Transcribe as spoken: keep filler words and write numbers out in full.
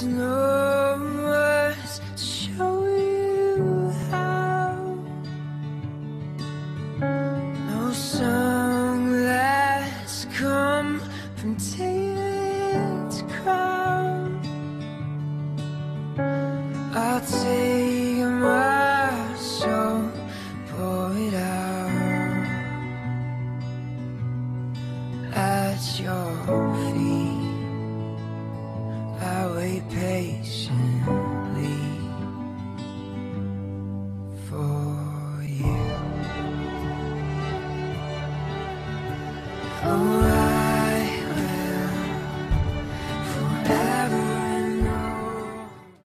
There's no words to show you how. No song that's come from David to crown. I'll take my soul, pour it out at your feet. I wait patiently for you. Oh,